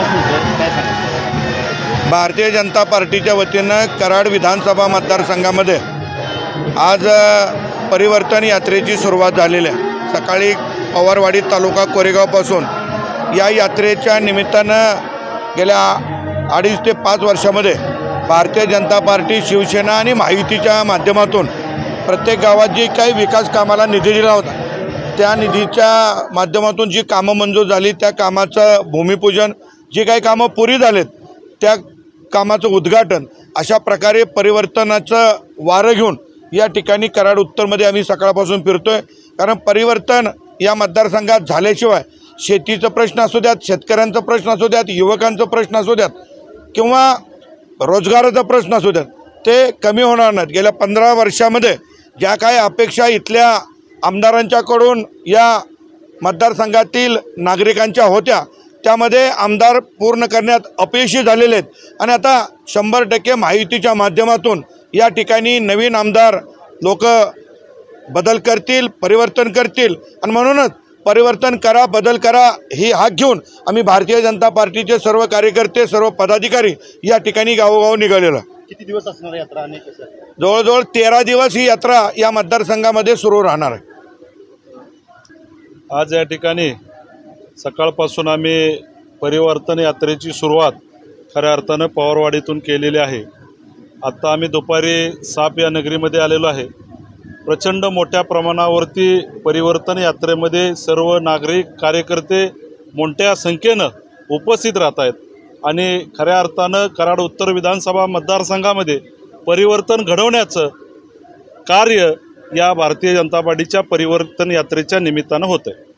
होतं, काय सांगाल? भारतीय जनता पार्टीच्या वतीनं कराड विधानसभा मतदारसंघामध्ये आज परिवर्तन यात्रेची सुरुवात झालेली आहे। सकाळी पवारवाडी तालुका कोरेगावपासून या यात्रेच्या निमित्तानं गेल्या 2.5 ते 5 वर्षामध्ये भारतीय जनता पार्टी, शिवसेना आणि महायुतीच्या माध्यमातून प्रत्येक गावात जी काही विकास कामाला निधी दिला होता, त्या निधीच्या माध्यमातून जी कामं मंजूर झाली, त्या कामाचं भूमिपूजन, जी काही कामं पुरी झालेत त्या कामाचं उद्घाटन, अशा प्रकारे परिवर्तनाचं वारं घेऊन या ठिकाणी कराड उत्तरमध्ये आम्ही सकाळपासून फिरतोय। कारण परिवर्तन या मतदारसंघात झाल्याशिवाय शेतीचा प्रश्न असू द्यात, शेतकऱ्यांचा प्रश्न असू द्यात, युवकांचा प्रश्न असू द्यात किंवा रोजगाराचा प्रश्न असू द्यात, ते कमी होणार नाहीत। गेल्या 15 वर्षामध्ये ज्या काही अपेक्षा इथल्या आमदारांच्याकडून या मतदारसंघातील नागरिकांच्या होत्या, त्यामध्ये आमदार पूर्ण करण्यात अपयशी झालेले आहेत। आणि आता 100% महायुतीच्या माध्यमातून या ठिकाणी नवीन आमदार लोक बदल करतील, परिवर्तन करतील। आणि म्हणूनच परिवर्तन करा, बदल करा ही हाक घेऊन आम्ही भारतीय जनता पार्टीचे सर्व कार्यकर्ते, सर्व पदाधिकारी या ठिकाणी गावोगाव निघालेलो। किती दिवस असणार यात्रा आणि कसं? जवळजवळ 13 दिवस ही यात्रा या मतदारसंघामध्ये सुरू राहणार आहे। आज या ठिकाणी सकाळपासून आम्ही परिवर्तन यात्रेची सुरुवात खऱ्या अर्थानं पवारवाडीतून केलेली आहे। आत्ता आम्ही दुपारी साप या नगरीमध्ये आलेलो आहे। प्रचंड मोठ्या प्रमाणावरती परिवर्तन यात्रेमध्ये सर्व नागरिक, कार्यकर्ते मोठ्या संख्येनं उपस्थित राहत आहेत आणि खऱ्या अर्थानं कराड उत्तर विधानसभा मतदारसंघामध्ये परिवर्तन घडवण्याचं कार्य या भारतीय जनता पार्टीच्या परिवर्तन यात्रेच्या निमित्तानं होतं आहे।